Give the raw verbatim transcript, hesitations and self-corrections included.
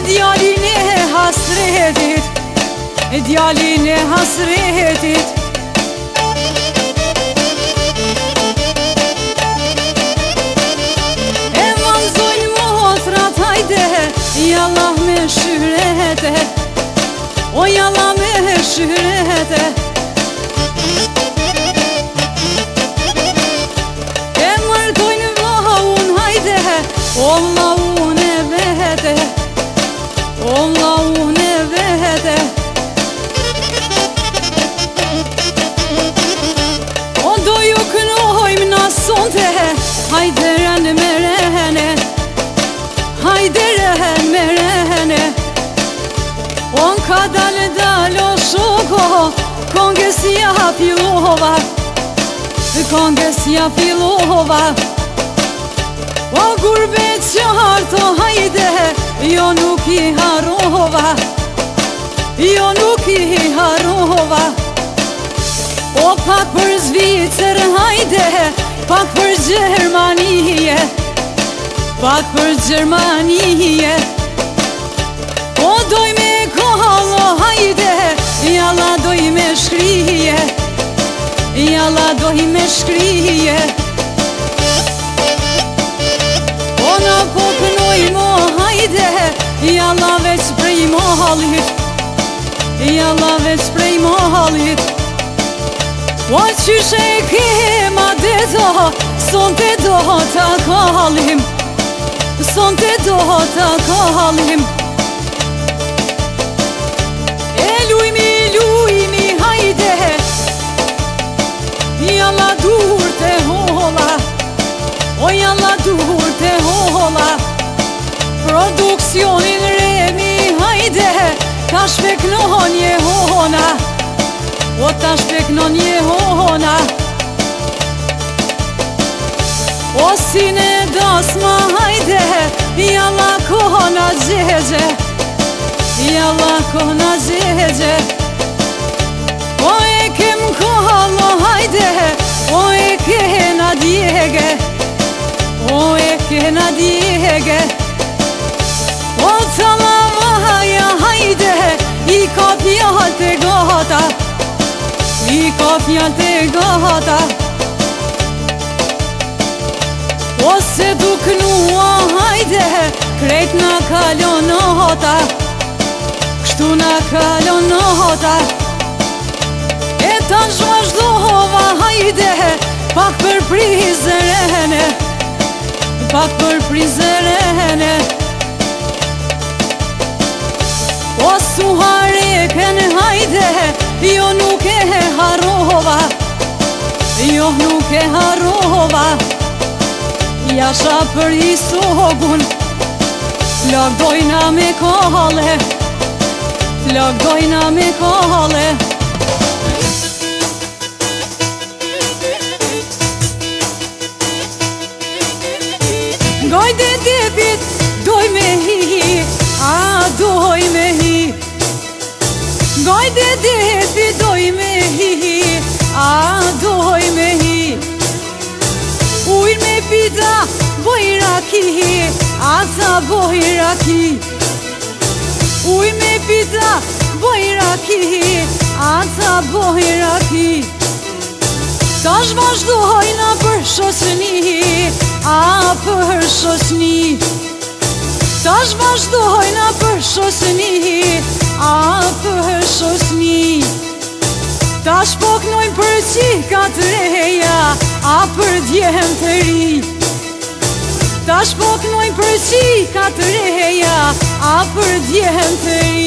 djalin e hasretit, djalin e hasretit. E valzojnë motrat, hajde, jalla me shyrete, o jalla me shyrete. E mërkojnë vllaun, hajde, o vllaun e vete, o vllaun e vete. O do ju kënojmë na sonte, hajde rënë me rehene, hajde rënë me rehene. On ka dalë dalë o shoko, kongesja fillova, kongesja fillova. O gurbet qarto, hajde, jo nuk i harova, jo nuk i harova. O pak për Zvicër, hajde, pak për Gjermanije, pak për Gjermanije. O doj me kohalo, hajde, jalla doj me shkrije, jalla doj me shkrije. O na po kënojmo, hajde, jalla veç prej mohalit, jalla veç prej mohalit. O qyshe kema dedo, son te do ta kalim, son te do ta kalim. E lujmi, lujmi, hajde, jalla dur te hola, o jalla dur te hola. Produksionin remi, hajde, ta shpeknon je hona, o ta shpeknon je hona. O sine dasma, hajde, jalla kona gjegje, jalla kona gjegje. O e kem kohalo, hajde, o e kena djege, o e kena djege. O tala vaja, hajde, i ka fjall të gata, i ka fjall të gata. O se du kënua, hajde, krejt na kalon hota, kështu na kalon hota. E ta zhvazhdova, hajde, pak për prizërene, pak për prizërene. O suhareken, hajde, jo nuk e harova, jo nuk e harova. Jasha për i sogun, flagdojna me kohale, flagdojna me kohale. Gajde debit, doj me hi, a doj me hi. Gajde debit, doj me hi, a doj me hi. Ujr me pita, boj raki, a ta boj raki. Ujr me pita, boj raki, a ta boj raki. Tash vazhdojna për shoqni, a për shoqni. Tash vazhdojna për shoqni, a për shoqni. Tash po knojnë për qika të reja, a për djehem të ri. Tash po knojnë për qika të reja, a për djehem të ri.